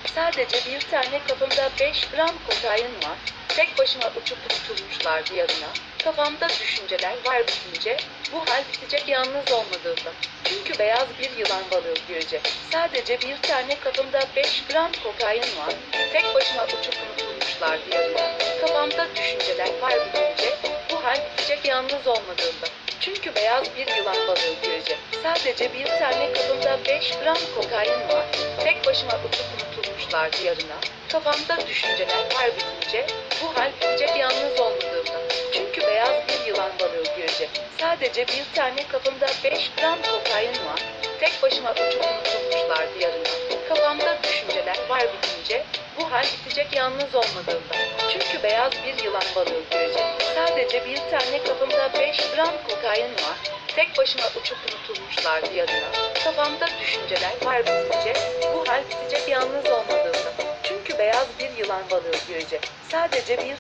Sadece bir tane kafamda 5 gram kokain var. Tek başıma uçup tutulmuşlar diyarına. Kafamda düşünceler var bitince, bu hal bitecek yalnız olmadığımda. Çünkü beyaz bir yılan balığı girecek. Sadece bir tane kafamda 5 gram kokain var. Tek başıma uçup unutulmuşlar diyarına. Kafamda düşünceler var bitince, bu hal bitecek yalnız olmadığımda. Çünkü beyaz bir yılan balığı girecek. Sadece bir tane kafamda 5 gram kokain var. Tek başıma uçup unutulmuşlar diyarına. Kafamda düşünceler var bitince, bu hal bitecek yalnız olmadığımda. Çünkü beyaz bir yılan balığı girecek. Sadece bir tane kafamda 5 gram kokain var. Tek başıma uçup unutulmuşlar diyarına. Kafamda düşünceler var bitince, bu hal bitecek yalnız olmadığımda. Çünkü beyaz bir yılan balığı girecek. Sadece bir tane kafamda 5 gram kokain var. Tek başıma uçup unutulmuşlar diyarına. Kafamda düşünceler var bitince, bu hal bitecek yalnız olmadığımda. Çünkü beyaz bir yılan balığı girecek. Sadece bir